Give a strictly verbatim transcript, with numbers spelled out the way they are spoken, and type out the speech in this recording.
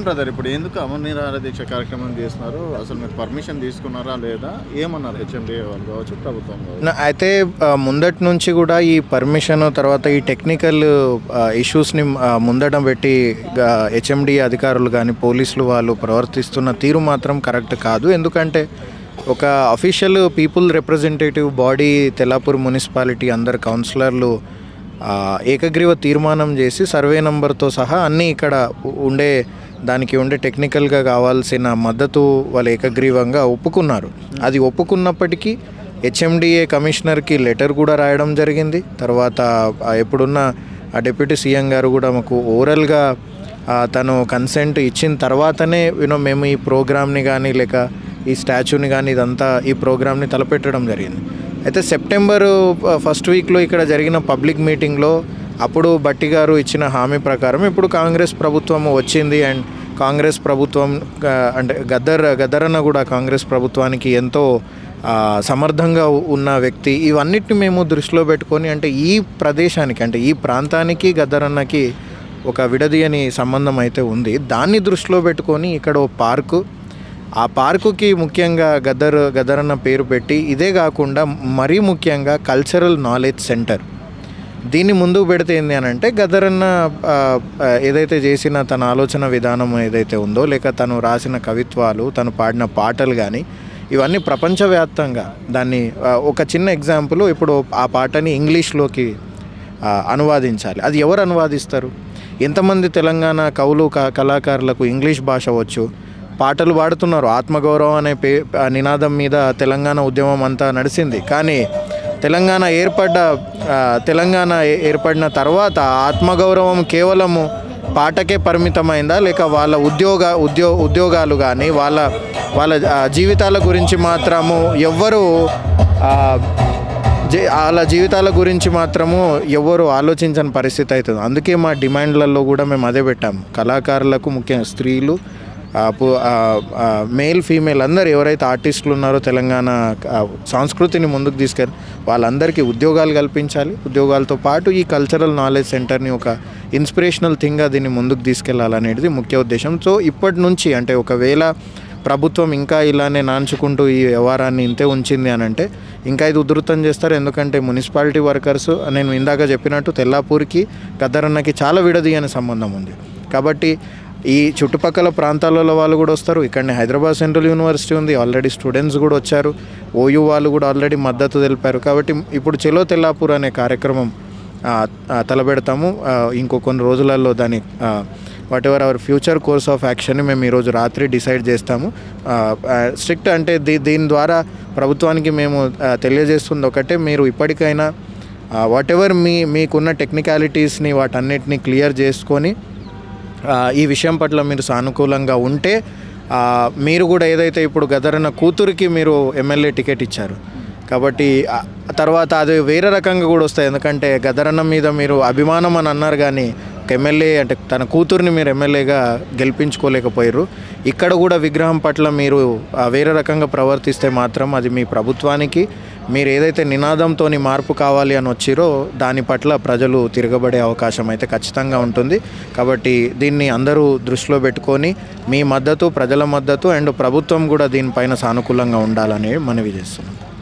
Brother ఇప్పుడు ఎందుకు అమర నిరాహార దీక్ష కార్యక్రమం చేస్తున్నారు? అసలు మీరు పర్మిషన్ తీసుకున్నారా లేదా? ఏమన్నారు హెచ్ఎండిఏ వాళ్ళు కావచ్చు, ప్రభుత్వం కావచ్చు? అయితే ముందటి నుంచి కూడా ఈ పర్మిషన్ తర్వాత ఈ టెక్నికల్ ఇష్యూస్ని ముందట పెట్టి హెచ్ఎండిఏ అధికారులు కానీ పోలీసులు వాళ్ళు ప్రవర్తిస్తున్న తీరు మాత్రం కరెక్ట్ కాదు. ఎందుకంటే ఒక official people representative body Tellapur municipality అందరు కౌన్సిలర్లు ఏకగ్రీవ తీర్మానం చేసి సర్వే నంబర్తో సహా అన్నీ ఇక్కడ ఉండే దానికి ఉండే టెక్నికల్గా కావాల్సిన మద్దతు వాళ్ళు ఏకగ్రీవంగా ఒప్పుకున్నారు. అది ఒప్పుకున్నప్పటికీ హెచ్ఎండిఏ కమిషనర్కి లెటర్ కూడా రాయడం జరిగింది. తర్వాత ఎప్పుడున్న ఆ డిప్యూటీ సీఎం గారు కూడా మాకు ఓరల్గా తను కన్సెంట్ ఇచ్చిన తర్వాతనే యూనో మేము ఈ ప్రోగ్రామ్ని కానీ లేక ఈ స్టాచ్యూని కానీ ఇదంతా ఈ ప్రోగ్రామ్ని తలపెట్టడం జరిగింది. అయితే సెప్టెంబరు ఫస్ట్ వీక్లో ఇక్కడ జరిగిన పబ్లిక్ మీటింగ్లో అప్పుడు భట్టి గారు ఇచ్చిన హామీ ప్రకారం ఇప్పుడు కాంగ్రెస్ ప్రభుత్వం వచ్చింది అండ్ కాంగ్రెస్ ప్రభుత్వం అంటే గద్దర్ గద్దరన్న కూడా కాంగ్రెస్ ప్రభుత్వానికి ఎంతో సమర్థంగా ఉన్న వ్యక్తి. ఇవన్నిటిని మేము దృష్టిలో పెట్టుకొని అంటే ఈ ప్రదేశానికి అంటే ఈ ప్రాంతానికి గద్దరన్నకి ఒక విడదీయని సంబంధం అయితే ఉంది. దాన్ని దృష్టిలో పెట్టుకొని ఇక్కడ ఓ పార్కు, ఆ పార్కుకి ముఖ్యంగా గద్దర్ గద్దరన్న పేరు పెట్టి ఇదే కాకుండా మరీ ముఖ్యంగా కల్చరల్ నాలెడ్జ్ సెంటర్ దీన్ని ముందుకు పెడితే ఏంటి అని అంటే గద్దరన్న ఏదైతే చేసిన తన ఆలోచన విధానం ఏదైతే ఉందో లేక తను రాసిన కవిత్వాలు తను పాడిన పాటలు కానీ ఇవన్నీ ప్రపంచవ్యాప్తంగా దాన్ని ఒక చిన్న ఎగ్జాంపుల్ ఇప్పుడు ఆ పాటని ఇంగ్లీష్లోకి అనువాదించాలి. అది ఎవరు అనువాదిస్తారు? ఎంతమంది తెలంగాణ కవులు కళాకారులకు ఇంగ్లీష్ భాష వచ్చు, పాటలు పాడుతున్నారు. ఆత్మగౌరవం అనే పే నినాదం మీద తెలంగాణ ఉద్యమం అంతా నడిచింది. కానీ తెలంగాణ ఏర్పడ్డ తెలంగాణ ఏర్పడిన తర్వాత ఆత్మగౌరవం కేవలము పాటకే పరిమితమైందా లేక వాళ్ళ ఉద్యోగ ఉద్యో ఉద్యోగాలు కానీ వాళ్ళ వాళ్ళ జీవితాల గురించి మాత్రము ఎవ్వరు వాళ్ళ జీవితాల గురించి మాత్రము ఎవరు ఆలోచించని పరిస్థితి అవుతుంది. అందుకే మా డిమాండ్లలో కూడా మేము అదే పెట్టాము. కళాకారులకు ముఖ్యంగా స్త్రీలు మేల్ ఫీమేల్ అందరు ఎవరైతే ఆర్టిస్టులు ఉన్నారో తెలంగాణ సంస్కృతిని ముందుకు తీసుకెళ్ళి వాళ్ళందరికీ ఉద్యోగాలు కల్పించాలి. ఉద్యోగాలతో పాటు ఈ కల్చరల్ నాలెడ్జ్ సెంటర్ని ఒక ఇన్స్పిరేషనల్ థింగ్గా దీన్ని ముందుకు తీసుకెళ్లాలనేది ముఖ్య ఉద్దేశం. సో ఇప్పటి నుంచి అంటే ఒకవేళ ప్రభుత్వం ఇంకా ఇలానే నాంచుకుంటూ ఈ వ్యవహారాన్ని ఇంతే ఉంచింది అని అంటే ఇంకా ఇది ఉధృతం చేస్తారు. ఎందుకంటే మున్సిపాలిటీ వర్కర్స్ నేను ఇందాక చెప్పినట్టు తెల్లాపూర్కి గద్దరన్నకి చాలా విడదీయని సంబంధం ఉంది. కాబట్టి ఈ చుట్టుపక్కల ప్రాంతాలలో వాళ్ళు కూడా వస్తారు. ఇక్కడనే హైదరాబాద్ సెంట్రల్ యూనివర్సిటీ ఉంది, ఆల్రెడీ స్టూడెంట్స్ కూడా వచ్చారు, ఓయూ వాళ్ళు కూడా ఆల్రెడీ మద్దతు తెలిపారు. కాబట్టి ఇప్పుడు చెలో తెల్లాపూర్ అనే కార్యక్రమం తలపెడతాము. ఇంకో కొన్ని రోజులలో దాని whatever our future course of యాక్షన్ని మేము ఈరోజు రాత్రి డిసైడ్ చేస్తాము. స్ట్రిక్ట్ అంటే దీ దీని ద్వారా ప్రభుత్వానికి మేము తెలియజేస్తుంది ఒకటే, మీరు ఇప్పటికైనా వాట్ ఎవర్ మీ మీకున్న టెక్నికాలిటీస్ని వాటన్నిటిని క్లియర్ చేసుకొని ఈ విషయం పట్ల మీరు సానుకూలంగా ఉంటే మీరు కూడా ఏదైతే ఇప్పుడు గద్దరన్న కూతురికి మీరు ఎమ్మెల్యే టికెట్ ఇచ్చారు కాబట్టి తర్వాత అది వేరే రకంగా కూడా వస్తాయి. ఎందుకంటే గద్దరన్న మీద మీరు అభిమానం అని అన్నారు కానీ ఒక ఎమ్మెల్యే అంటే తన కూతుర్ని మీరు ఎమ్మెల్యేగా గెలిపించుకోలేకపోయారు. ఇక్కడ కూడా విగ్రహం పట్ల మీరు వేరే రకంగా ప్రవర్తిస్తే మాత్రం అది మీ ప్రభుత్వానికి మీరు ఏదైతే నినాదంతో మార్పు కావాలి అని వచ్చిరో దాని పట్ల ప్రజలు తిరగబడే అవకాశం అయితే ఖచ్చితంగా ఉంటుంది. కాబట్టి దీన్ని అందరూ దృష్టిలో పెట్టుకొని మీ మద్దతు ప్రజల మద్దతు అండ్ ప్రభుత్వం కూడా దీనిపైన సానుకూలంగా ఉండాలని మనవి చేస్తున్నాం.